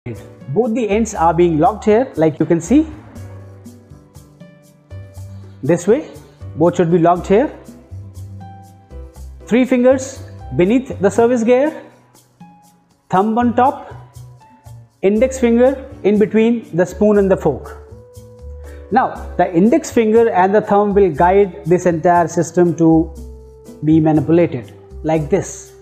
Both the ends are being locked here, like you can see. This way, both should be locked here. 3 fingers beneath the service gear, thumb on top, index finger in between the spoon and the fork. Now, the index finger and the thumb will guide this entire system to be manipulated like this.